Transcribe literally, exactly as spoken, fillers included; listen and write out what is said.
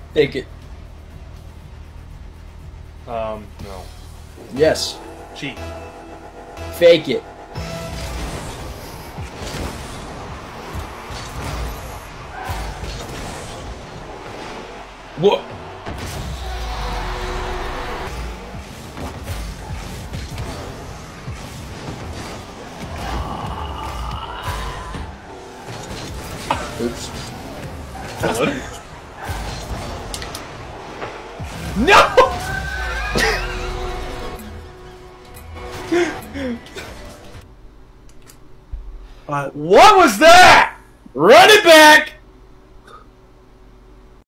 Fake it. Um, no. Yes. Cheat. Fake it. What? Oops. What? No! Uh, what was that? Run it back!